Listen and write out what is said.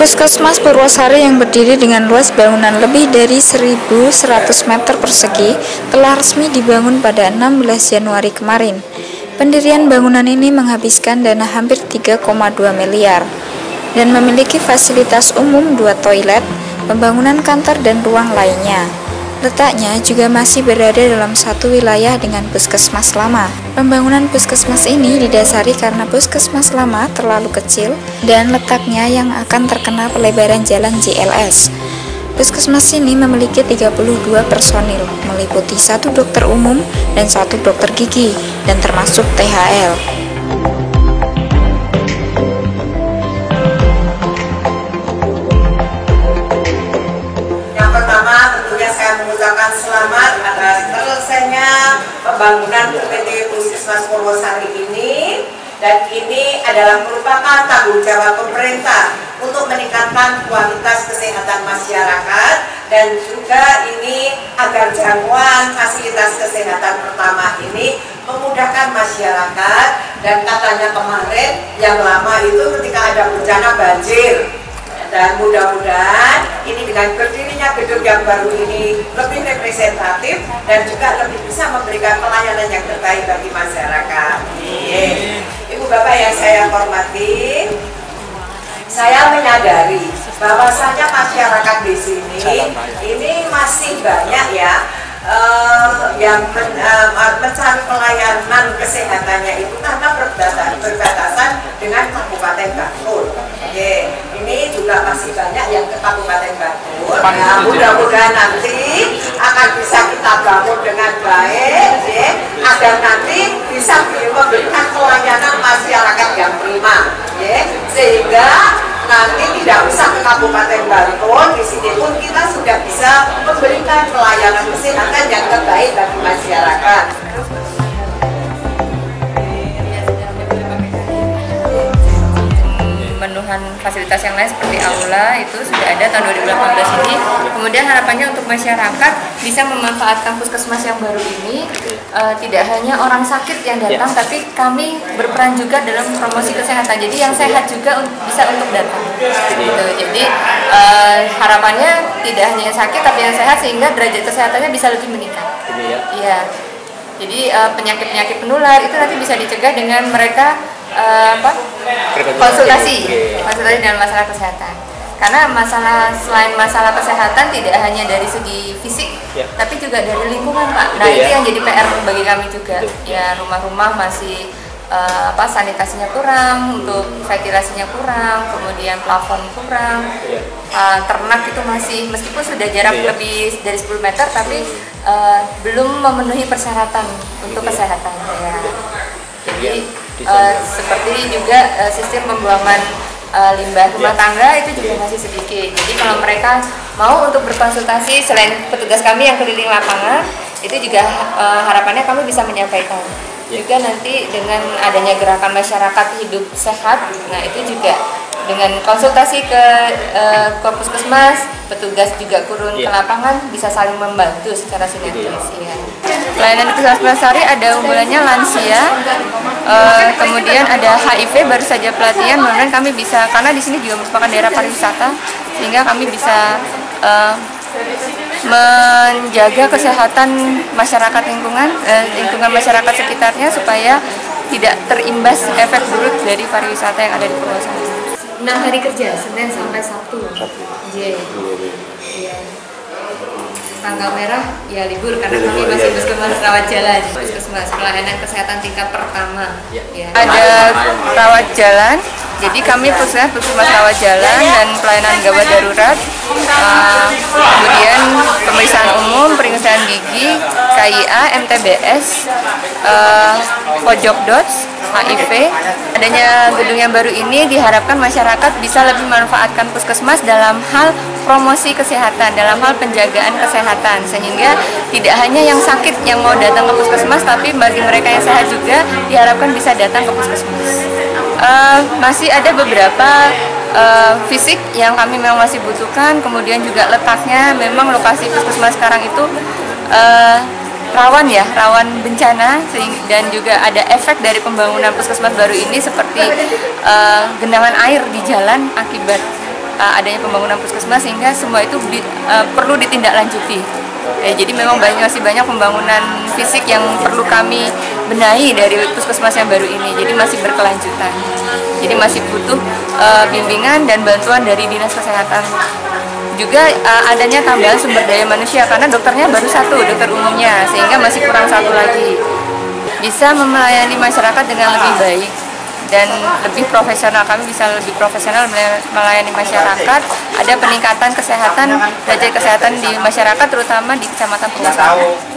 Puskesmas Purwosari yang berdiri dengan luas bangunan lebih dari 1.100 meter persegi telah resmi dibangun pada 16 Januari kemarin. Pendirian bangunan ini menghabiskan dana hampir 3,2 miliar dan memiliki fasilitas umum 2 toilet, pembangunan kantor dan ruang lainnya. Letaknya juga masih berada dalam satu wilayah dengan puskesmas lama. Pembangunan puskesmas ini didasari karena puskesmas lama terlalu kecil dan letaknya yang akan terkena pelebaran jalan JLS. Puskesmas ini memiliki 32 personil, meliputi 1 dokter umum dan 1 dokter gigi, dan termasuk THL. Selamat atas selesainya pembangunan PT Puskesmas Purwosari ini, dan ini adalah merupakan tanggung jawab pemerintah untuk meningkatkan kualitas kesehatan masyarakat, dan juga ini agar jangkauan fasilitas kesehatan pertama ini memudahkan masyarakat. Dan katanya kemarin yang lama itu ketika ada bencana banjir, dan mudah-mudahan ini dengan berdirinya gedung yang baru ini lebih representatif dan juga lebih bisa memberikan pelayanan yang terbaik bagi masyarakat. Ibu Bapak yang saya hormati, saya menyadari bahwasanya masyarakat di sini ini masih banyak yang mencari pelayanan kesehatannya itu karena berbatasan dengan Kabupaten Bantul. Ini juga masih banyak yang ke Kabupaten Bantul. Nah, mudah-mudahan nanti akan bisa kita bangun dengan baik, agar nanti bisa memberikan pelayanan masyarakat yang prima, sehingga nanti tidak usah ke Kabupaten Bantul. Di sini pun kita sudah bisa memberikan pelayanan kesehatan yang terbaik bagi masyarakat. Pemenuhan fasilitas yang lain seperti aula itu sudah ada tahun 2018 ini. Kemudian harapannya untuk masyarakat bisa memanfaatkan puskesmas yang baru ini, tidak hanya orang sakit yang datang, tapi kami berperan juga dalam promosi kesehatan. Jadi yang sehat juga bisa untuk datang. Gitu. Jadi harapannya tidak hanya yang sakit tapi yang sehat, sehingga derajat kesehatannya bisa lebih meningkat. Iya. Jadi penyakit-penyakit penular itu nanti bisa dicegah dengan mereka konsultasi dalam masalah kesehatan. Karena selain masalah kesehatan tidak hanya dari segi fisik, tapi juga dari lingkungan, Pak. Nah, itu yang jadi PR bagi kami juga. Ya, rumah-rumah masih sanitasinya kurang, untuk ventilasinya kurang, kemudian plafon kurang, ternak itu masih, meskipun sudah jarak lebih dari 10 meter, tapi belum memenuhi persyaratan untuk kesehatan. Ya. Jadi seperti juga sistem pembuangan limbah rumah tangga itu juga masih sedikit. Jadi kalau mereka mau untuk berkonsultasi, selain petugas kami yang keliling lapangan, itu juga harapannya kami bisa menyampaikan. Juga nanti dengan adanya gerakan masyarakat hidup sehat, nah itu juga dengan konsultasi ke puskesmas, petugas juga turun ke lapangan, bisa saling membantu secara sinergis. Pelayanan Puskesmas Purwosari ada unggulannya lansia, kemudian ada HIV, baru saja pelatihan. Mudah-mudahan kami bisa, karena di sini juga merupakan daerah pariwisata, sehingga kami bisa menjaga kesehatan masyarakat lingkungan masyarakat sekitarnya, supaya tidak terimbas efek buruk dari pariwisata yang ada di Purwosari. 6 hari kerja, Senin sampai Sabtu. Iya. Tanggal merah ya libur karena kami masih puskesmas rawat jalan. Puskesmas pelayanan kesehatan tingkat pertama. Ada rawat jalan, jadi kami puskesmas rawat jalan dan pelayanan gawat darurat. Kemudian pemeriksaan umum, pemeriksaan gigi, KIA, MTBS, pojok DOTS, HIV. Adanya gedung yang baru ini diharapkan masyarakat bisa lebih memanfaatkan puskesmas dalam hal promosi kesehatan, dalam hal penjagaan kesehatan, sehingga tidak hanya yang sakit yang mau datang ke puskesmas, tapi bagi mereka yang sehat juga diharapkan bisa datang ke puskesmas. Masih ada beberapa fisik yang kami memang masih butuhkan, kemudian juga letaknya, memang lokasi puskesmas sekarang itu rawan bencana, dan juga ada efek dari pembangunan puskesmas baru ini seperti genangan air di jalan akibat adanya pembangunan puskesmas, sehingga semua itu perlu ditindaklanjuti. Jadi memang masih banyak pembangunan fisik yang perlu kami benahi dari puskesmas yang baru ini. Jadi masih berkelanjutan. Jadi masih butuh bimbingan dan bantuan dari dinas kesehatan. Juga adanya tambahan sumber daya manusia karena dokternya baru satu, dokter umumnya, sehingga masih kurang satu lagi. Bisa melayani masyarakat dengan lebih baik dan lebih profesional. Kami bisa lebih profesional melayani masyarakat. Ada peningkatan kesehatan, derajat kesehatan di masyarakat, terutama di Kecamatan Purwosari.